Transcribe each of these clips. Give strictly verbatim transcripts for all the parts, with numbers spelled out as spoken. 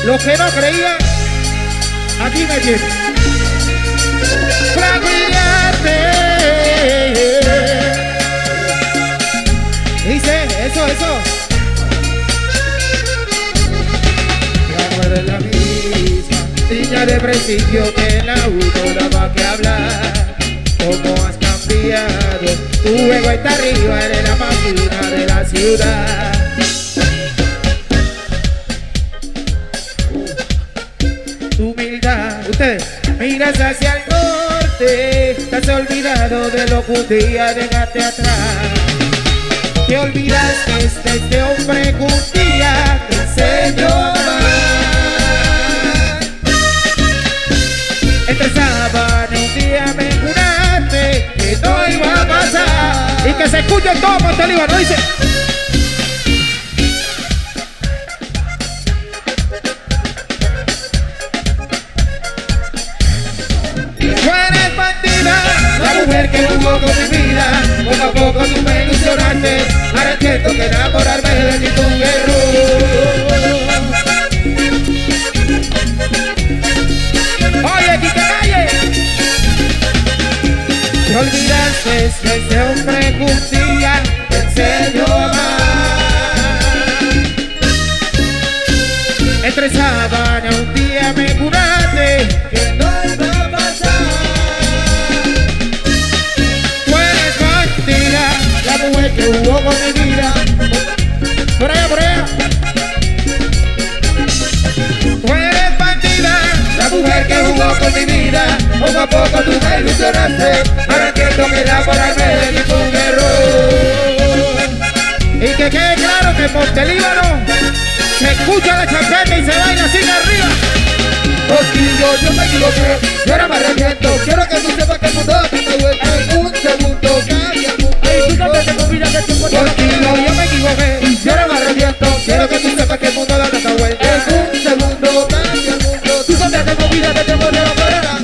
Los que no creían, aquí me tienen. Fragilarte. Dice, eso, eso. Ya no eres la misma niña de principio que en la auto daba que hablar. ¿Cómo has cambiado? Tu ego está arriba, eres la máquina de la ciudad. Tu humildad, ustedes, miras hacia el norte, estás olvidado de lo que un día dejaste atrás. Te olvidaste de este hombre que un día te enseñó a amar. Entre sábana un día me juraste que no iba a pasar. Y que se escuche todo Monte Líbano, dice. Tú eres bandida, la mujer que jugó con mi vida. Poco a poco tú me ilusionaste. Ahora entiendo que enamorarme de ti fue un error. Oye, Quique Calle. Te olvidaste de ese hombre que un día te enseñó a amar. Entre sábana un día me juraste que no iba a pasar. Tú eres bandida, la mujer que jugó con mi vida. Por allá, por allá. Tú eres bandida, la mujer que jugó con mi vida. Poco a poco tú me ilusionaste. Ahora entiendo que enamorarme de ti fue un error. Y que quede claro que en Monte Líbano se escucha la champeta y se baila así de arriba. Contigo yo me equivoqué, yo ahora me arrepiento. Quiero que tú sepas que el mundo da tanta vuelta. En un segundo cambia el mundo. Ay, tú también te convidas que el tiempo te Contigo yo me equivoqué, yo ahora me arrepiento. Quiero que tú sepas que el mundo da tanta vuelta. En un segundo cambia el mundo. Tú también te convidas que el tiempo te da.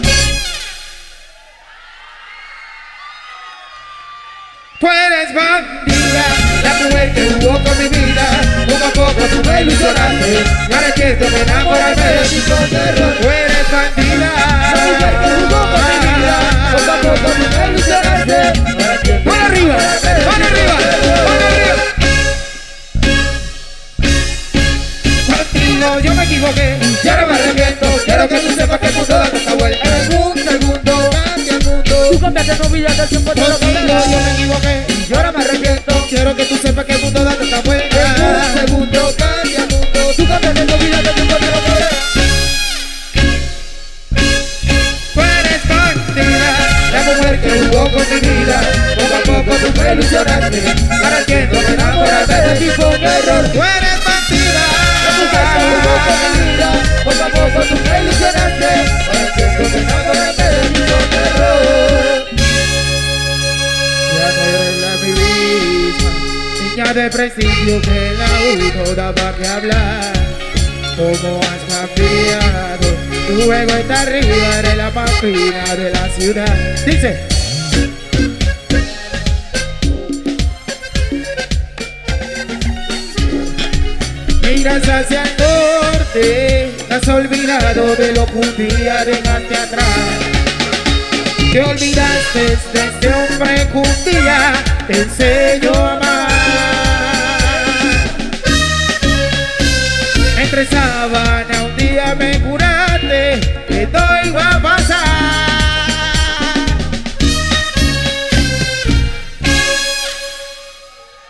Tú eres bandida, La mujer que jugó con mi vida. Poco a poco tú me ilusionaste. Y ahora entiendo que enamorarme de ti fue un error. tú eres bandida. La mujer que jugó con mi vida. Poco a poco tú me ilusionaste. Ahora entiendo ¡Pon arriba! ¡Pon arriba! ¡Pon arriba! Contigo yo me equivoqué. y ahora me arrepiento. Quiero que tú sepas que el mundo da tanta vuelta. En un segundo cambia el mundo. Tú cambiaste tu vida que el tiempo te lo Contigo cambiará. yo me equivoqué. Y ahora me arrepiento. Quiero que tú sepas que el mundo da tanta vuelta. En un segundo cambia el mundo. Tú cambiaste tu vida que el tiempo te lo cambiará. Tú eres bandida, La mujer que jugó con mi vida. Poco a poco tú me ilusionaste. Ahora entiendo que enamorarme de ti fue un error. tú eres bandida. La mujer que jugó con mi vida. Poco a poco tú me ilusionaste. Ahora entiendo que enamorarme de ti fue un error. Ya no eres la misma niña de principio que en la uno daba que hablar. ¿Cómo has cambiado? Tu ego está arriba, eres la más fina de la ciudad. Dice. Miras hacia el norte, has olvidado de lo que un día dejaste atrás. Te olvidaste de este hombre que un día te enseñó a amar. Entre sábana